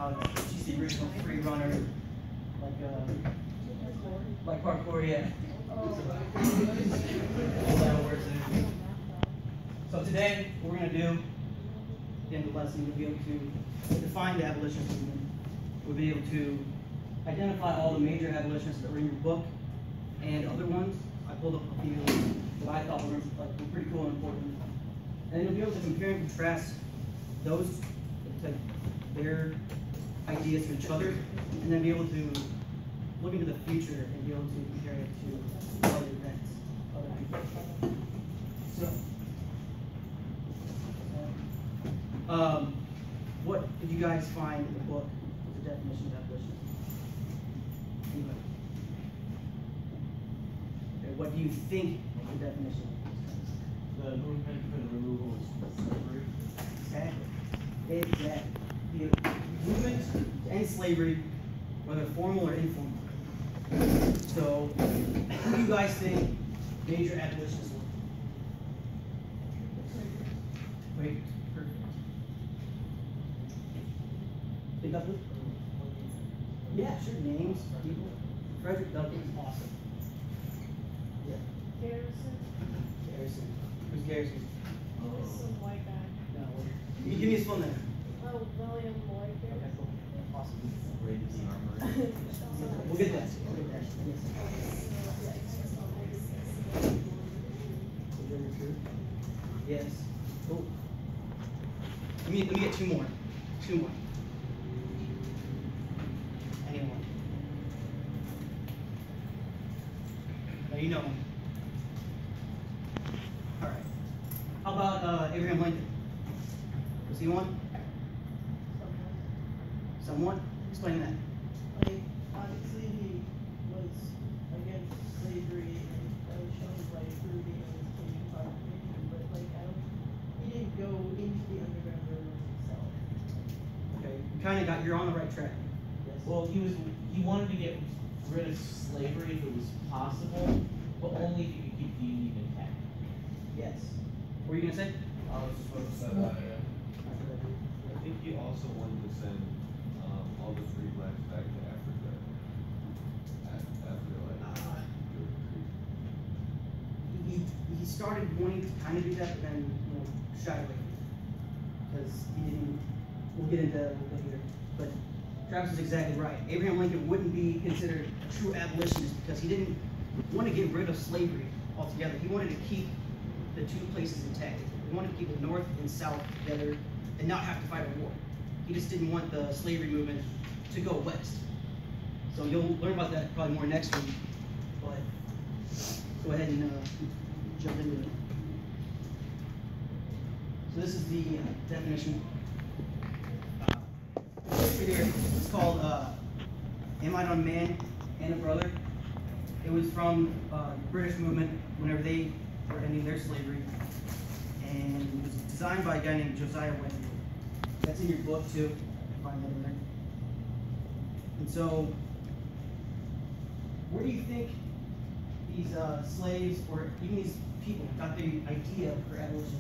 she's the original free runner, like parkour, yeah. So today, what we're going to do, at the end of the lesson, we'll be able to define the abolitionist movement. We'll be able to identify all the major abolitionists that were in your book and other ones. I pulled up a few that I thought were pretty cool and important. And then you'll be able to compare and contrast those, their ideas to each other, and then be able to look into the future and be able to compare it to other events, other people. So, what did you guys find in the book as a definition of abolitionism? Anybody? Okay, what do you think of the definition? The movement for the removal of slavery. Exactly. The movement to end slavery, whether formal or informal. So, who do you guys think major abolitionists were? Wait, perfect. Think up with? Yeah, sure. Names, people. Frederick Douglass, awesome. Yeah. Garrison. Who's Garrison? He was some white guy. No. You give me his full name. Oh, William Lloyd Garrison. Okay, cool. Awesome. Raising armory. We'll get that. We'll get that. Yes. Yes. Cool. Let me get two more. Two more. Anyone? No, you know him. All right. How about Abraham Lincoln? Was he one? Someone? Explain that. Like, obviously he was against slavery and shown by proving and taking proclamation, but like he didn't go into the Underground Railroad himself. Okay. You're on the right track. Yes. Well, he wanted to get rid of slavery if it was possible, but only if you could keep the Union intact. Yes. What were you gonna say? I was just going to say that. I think he also wanted to send all the free blacks back to Africa after He started wanting to kind of do that, but then shied away because he didn't. We'll get into that a little bit here, but Travis is exactly right. Abraham Lincoln wouldn't be considered a true abolitionist because he didn't want to get rid of slavery altogether. He wanted to keep the two places intact. He wanted to keep the North and South together and not have to fight a war. He just didn't want the slavery movement to go west. So you'll learn about that probably more next week. But go ahead and jump into it. So this is the definition. Right here, it's called Am I Not a Man and a Brother? It was from the British movement whenever they were ending their slavery. And it was designed by a guy named Josiah Wedgwood. That's in your book too. You can find that in there. And so, where do you think these slaves or even these people got their idea for abolition?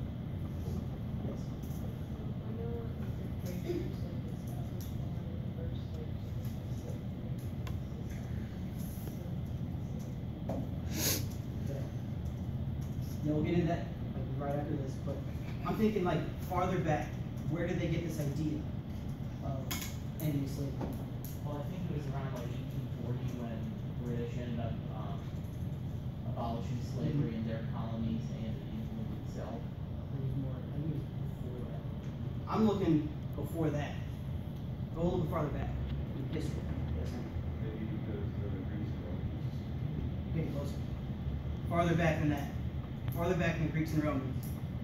Yeah, we'll get into that right after this, but I'm thinking farther back. Where did they get this idea of ending slavery? Well, I think it was around 1840 when British ended up abolishing slavery in their colonies and in England itself. I think it was before that. I'm looking before that. Go a little farther back in history. Yes, ma'am. Maybe because the Greeks were Getting closer. Farther back than that. Farther back than the Greeks and Romans.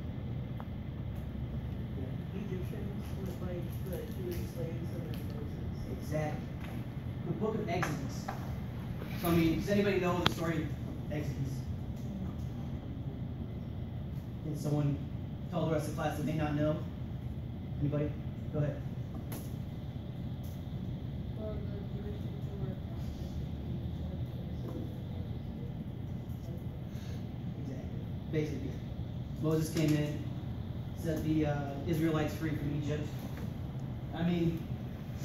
Egyptians was like the Jewish slaves of Moses. Exactly. The book of Exodus. So, I mean, does anybody know the story of Exodus? Can someone tell the rest of the class that may not know? Anybody? Go ahead. Well, the Jewish people were Exactly. Basically. Moses came in, set the Israelites free from Egypt. I mean,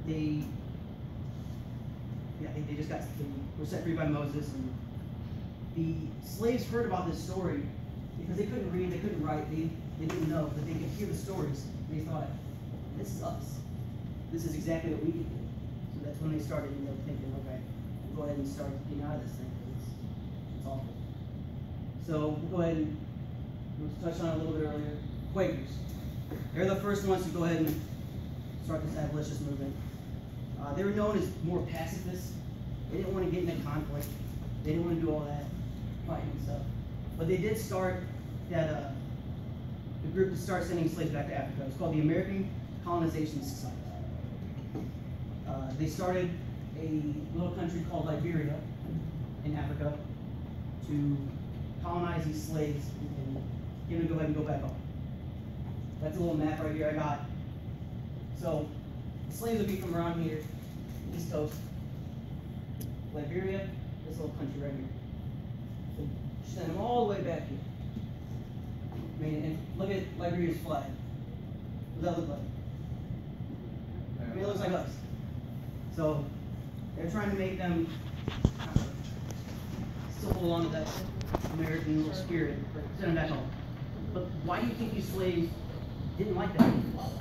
they just they were set free by Moses, and the slaves heard about this story because they couldn't read, they couldn't write, they didn't know, but they could hear the stories, and they thought, this is us. This is exactly what we could do. So that's when they started, thinking, okay, we'll go ahead and start getting out of this thing, because it's awful. So we'll go ahead and touch on it a little bit earlier. Quakers. They're the first ones to go ahead and start this abolitionist movement. They were known as more pacifists. They didn't want to get into conflict. They didn't want to do all that fighting and stuff. But they did start the group to start sending slaves back to Africa. It's called the American Colonization Society. They started a little country called Liberia in Africa to colonize these slaves and get them to go ahead and go back home. That's a little map right here I got. So the slaves would be from around here, East Coast, Liberia, this little country right here. So send them all the way back here. I mean, and look at Liberia's flag. What does that look like? I mean, it looks like us. So they're trying to make them still hold on to that American little spirit, send them back home. But why do you think these slaves didn't like that? Well,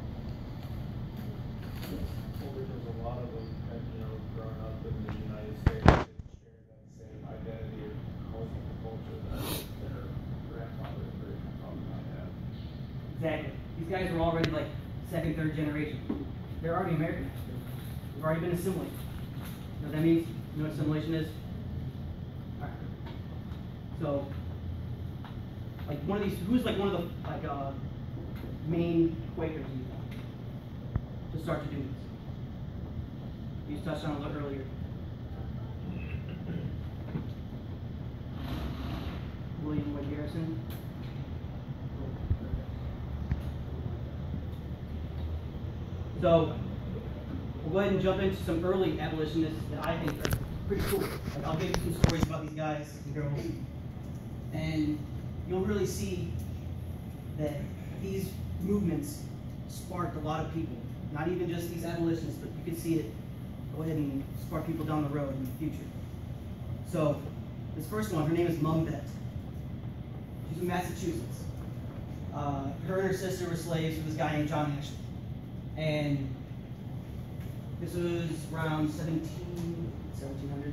because a lot of them had, grown up in the United States, they shared that same identity of most of the culture that their grandfather and great-grandfather might have. Exactly. These guys were already like second, third generation. They're already American. They've already been assimilated. You know what that means? You know what assimilation is? Alright. So, like one of these, who's like one of the main Quakers to start to do this? You touched on it a little earlier. William Lloyd Garrison. So, we'll go ahead and jump into some early abolitionists that I think are pretty cool. Like, I'll give you some stories about these guys and girls, and you'll really see that these movements sparked a lot of people. Not even just these abolitionists, but you can see it go ahead and spark people down the road in the future. So, this first one, her name is Mumbet. She's from Massachusetts. Her and her sister were slaves to this guy named John Ashley. And this was around 1700s.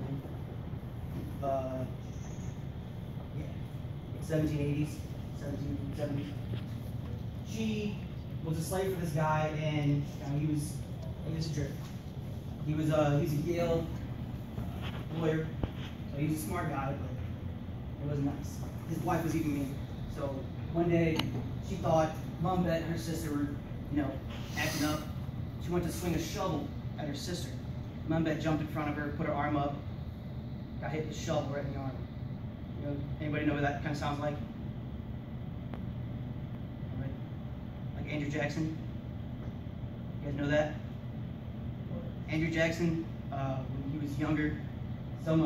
Yeah, 1780s, 1770s. She was a slave for this guy, and he was a jerk. He was a Yale lawyer, so he was a smart guy, but it wasn't nice. His wife was even mean. So one day, she thought Mumbet and her sister were, acting up. She went to swing a shovel at her sister. Mumbet jumped in front of her, put her arm up, got hit with a shovel right in the arm. Anybody know what that kind of sounds like? Right? Like Andrew Jackson? You guys know that? Andrew Jackson, when he was younger, some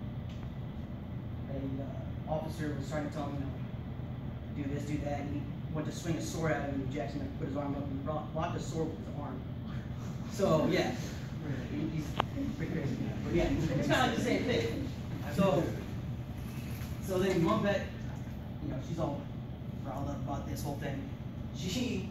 officer was trying to tell him, do this, do that, and he went to swing a sword at him, and Jackson put his arm up and blocked the sword with his arm. So, yeah, he's pretty crazy. But yeah, it's kind of like the same thing. So then Mumbet, she's all riled up about this whole thing. She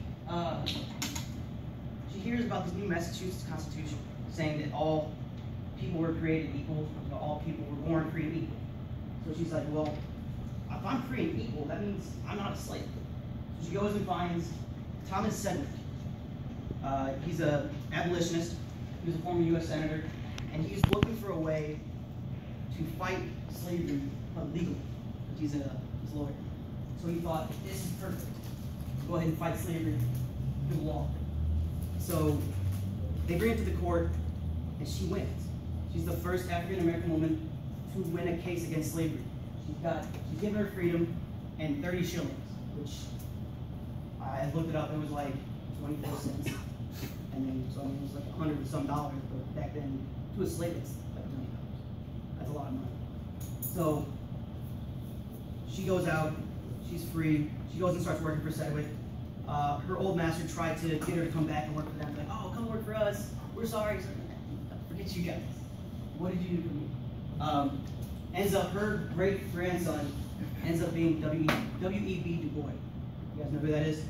hears about this new Massachusetts Constitution saying that all people were created equal, all people were born free and equal. So she's like, well, if I'm free and equal, that means I'm not a slave. So she goes and finds Thomas Sedgwick. He's an abolitionist. He was a former U.S. senator, and he's looking for a way to fight slavery legally. He's a lawyer. So he thought, this is perfect. Go ahead and fight slavery through law. So they bring it to the court, and she wins. She's the first African-American woman to win a case against slavery. She's given her freedom and 30 shillings, which I looked it up, it was like 24 cents. And then, so it was like $100 and some dollars, but back then, to a slave, it's like $1 million. That's a lot of money. So she goes out, she's free, she goes and starts working for Sedgwick. Her old master tried to get her to come back and work for them, like, oh, come work for us. We're sorry. Forget you guys. What did you do for me? Ends up, her great grandson ends up being W.E.B. Du Bois. You guys know who that is?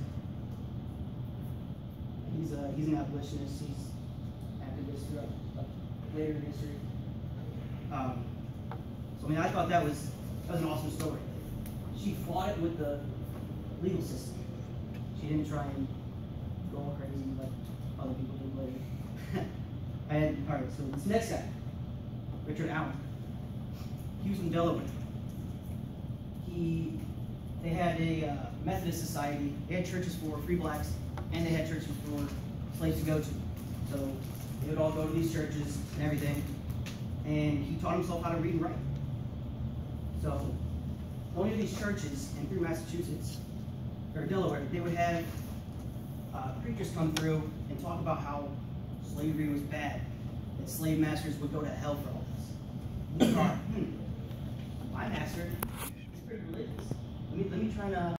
He's an abolitionist. He's activist throughout later in history. So I mean, I thought that was an awesome story. She fought it with the legal system. She didn't try and go all crazy like other people did later. And all right, so this next guy, Richard Allen. He was from Delaware. They had a Methodist society. They had churches for free blacks, and they had churches for slaves to go to. So they would all go to these churches and everything. And he taught himself how to read and write. So going to these churches and through Massachusetts or Delaware, they would have preachers come through and talk about how slavery was bad, that slave masters would go to hell for all this. We thought, my master is pretty religious. Let me try to